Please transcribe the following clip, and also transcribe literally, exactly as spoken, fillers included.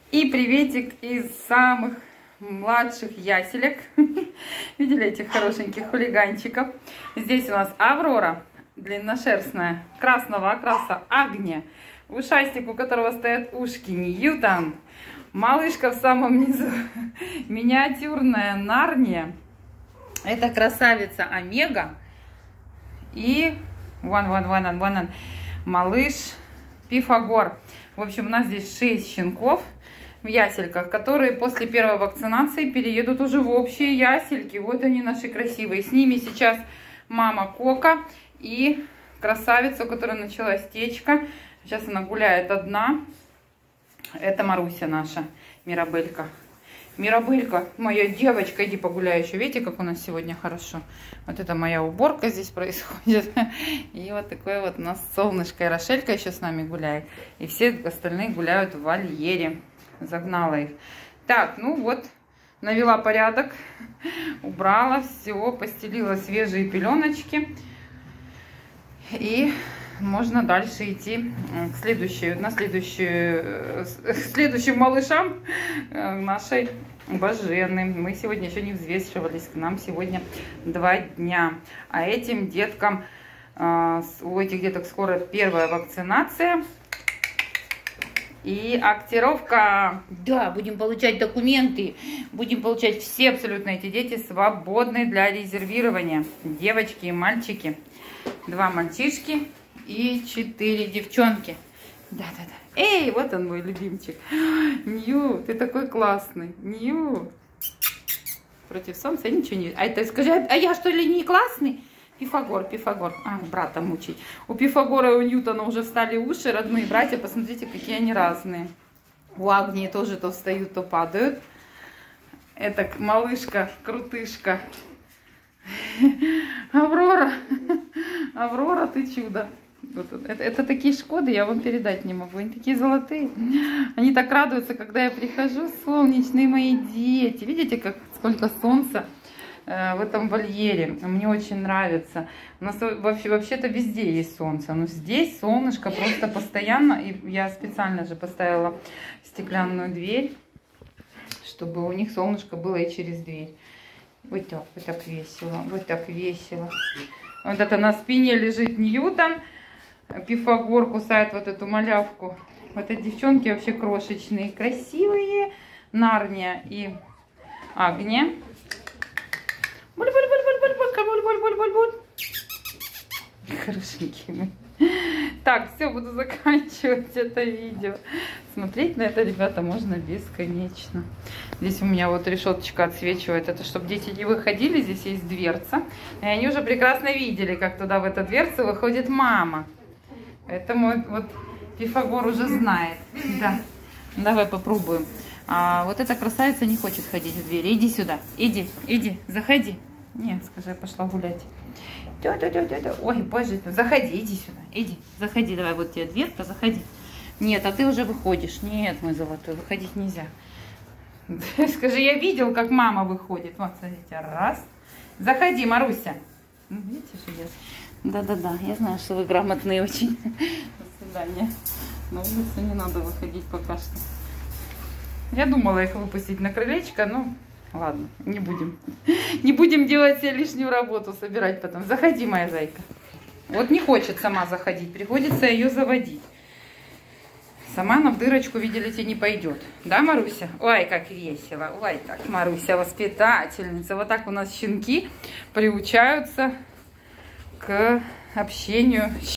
И приветик из самых младших яселек. Видели этих хорошеньких хулиганчиков? Здесь у нас Аврора, длинношерстная, красного окраса Агния, ушастик, у которого стоят ушки, Ньютон, малышка в самом низу, миниатюрная Нарния, это красавица Омега и вон, вон, вон, вон он, малыш Пифагор. В общем, у нас здесь шесть щенков в ясельках, которые после первой вакцинации переедут уже в общие ясельки. Вот они наши красивые. С ними сейчас мама Кока и красавица, у которой началась течка. Сейчас она гуляет одна. Это Маруся наша, Мирабелька. Мирабелька, моя девочка, иди погуляй еще. Видите, как у нас сегодня хорошо. Вот это моя уборка здесь происходит. И вот такое вот у нас солнышко. И Рошелька еще с нами гуляет. И все остальные гуляют в вольере. Загнала их. Так, ну вот, навела порядок. Убрала все, постелила свежие пеленочки. И можно дальше идти к следующей, на следующую, к следующим малышам нашей Божены. Мы сегодня еще не взвешивались, к нам сегодня два дня. А этим деткам, у этих деток скоро первая вакцинация и актировка. Да, будем получать документы, будем получать все абсолютно эти дети свободны для резервирования. Девочки и мальчики, два мальчишки и четыре девчонки. Да-да-да. Эй, вот он мой любимчик. Нью, ты такой классный. Нью. Против солнца ничего не... А это скажи, а я что ли не классный? Пифагор, Пифагор. А, брата мучить. У Пифагора и у Ньютона уже встали уши, родные братья. Посмотрите, какие они разные. У Агнии тоже то встают, то падают. Это малышка, крутышка. Аврора. Аврора, ты чудо. Вот, это, это такие Шкоды, я вам передать не могу. Они такие золотые. Они так радуются, когда я прихожу. Солнечные мои дети. Видите, как сколько солнца э, в этом вольере. Мне очень нравится. У нас вообще, вообще-то везде есть солнце. Но здесь солнышко просто постоянно. И я специально же поставила стеклянную дверь, чтобы у них солнышко было и через дверь. Вот так, вот так весело. Вот так весело. Вот это на спине лежит Ньютон. Пифагор кусает вот эту малявку. Вот эти девчонки вообще крошечные, красивые. Нарния и Агния. Хорошенькие мы. Так, все, буду заканчивать это видео. Смотреть на это, ребята, можно бесконечно. Здесь у меня вот решеточка отсвечивает. Это чтобы дети не выходили. Здесь есть дверца. И они уже прекрасно видели, как туда в эту дверцу выходит мама. Это мой вот Пифагор уже знает. Да. Давай попробуем. А вот эта красавица не хочет ходить в двери. Иди сюда. Иди, иди, заходи. Нет, скажи, я пошла гулять. Ой, боже, заходи, иди сюда. Иди, заходи, давай, вот тебе дверка, заходи. Нет, а ты уже выходишь. Нет, мой золотой, выходить нельзя. Скажи, я видел, как мама выходит. Вот, смотрите, раз. Заходи, Маруся. Видите, что я... Да-да-да, я знаю, что вы грамотные очень. До свидания. На улицу не надо выходить пока что. Я думала их выпустить на крылечко, но ладно, не будем. Не будем делать себе лишнюю работу, собирать потом. Заходи, моя зайка. Вот не хочет сама заходить, приходится ее заводить. Сама она в дырочку, видите, не пойдет. Да, Маруся? Ой, как весело. Ой, так, Маруся воспитательница. Вот так у нас щенки приучаются к общению.